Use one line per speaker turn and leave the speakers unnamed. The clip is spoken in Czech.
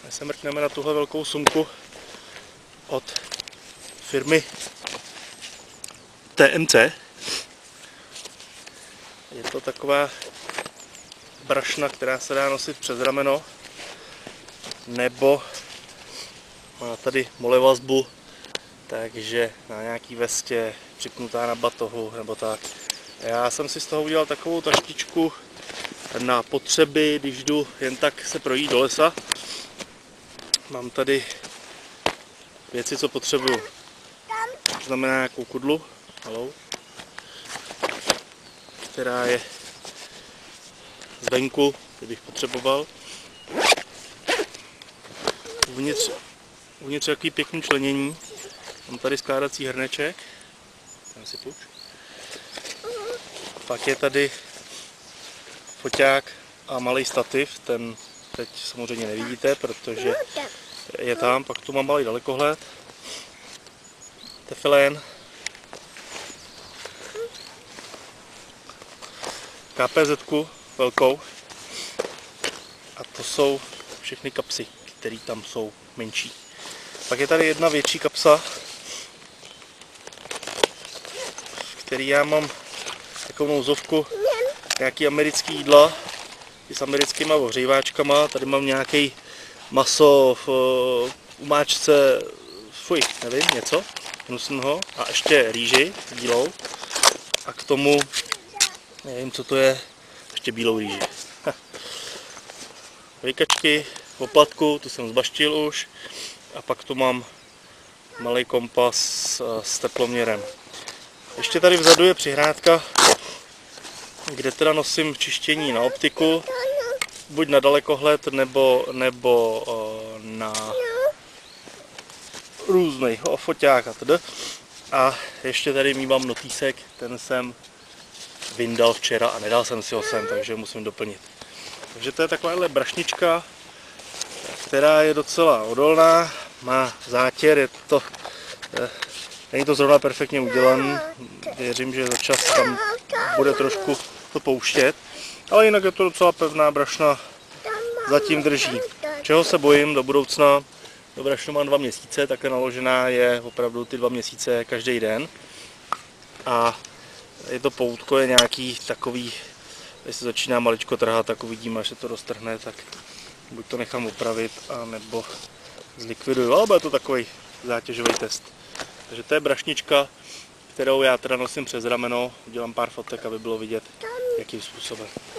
My se mrkneme na tuhle velkou sumku od firmy TMC. Je to taková brašna, která se dá nosit přes rameno, nebo má tady molevazbu, takže na nějaký vestě, připnutá na batohu nebo tak. Já jsem si z toho udělal takovou taštičku na potřeby, když jdu jen tak se projít do lesa. Mám tady věci, co potřebuju. To znamená nějakou kudlu, která je zvenku, kdybych potřeboval. Uvnitř takový pěkný členění. Mám tady skládací hrneček. Tam si půjč. Pak je tady foťák a malý stativ. Ten teď samozřejmě nevidíte, protože je tam. Pak tu mám malý dalekohled. Tefilén. KPZ-ku velkou. A to jsou všechny kapsy, které tam jsou menší. Pak je tady jedna větší kapsa, v který já mám takovou nouzovku, nějaký americký jídla s americkýma ohříváčkama. Tady mám nějaký maso v umáčce, nevím, něco hnusného, a ještě rýži bílou a k tomu, nevím, co to je, ještě bílou rýži. Vejkačky, oplatku, tu jsem zbaštil už, a pak tu mám malý kompas s teploměrem. Ještě tady vzadu je přihrádka, kde teda nosím čištění na optiku, buď na dalekohled, nebo na různý foťák a td. A ještě tady mívám notýsek, ten jsem vyndal včera a nedal jsem si ho sem, takže musím doplnit. Takže to je takováhle brašnička, která je docela odolná, má zátěr, není to zrovna perfektně udělaný, věřím, že za čas tam bude trošku to pouštět, ale jinak je to docela pevná brašna, zatím drží. Čeho se bojím do budoucna, do brašnu mám 2 měsíce, takhle naložená je opravdu ty 2 měsíce každý den. A je to poutko, je nějaký takový, když se začíná maličko trhat, tak uvidíme, až se to roztrhne, tak buď to nechám opravit, nebo zlikviduju, ale bude to takový zátěžový test. Takže to je brašnička, kterou já teda nosím přes rameno, udělám pár fotek, aby bylo vidět, jakým způsobem.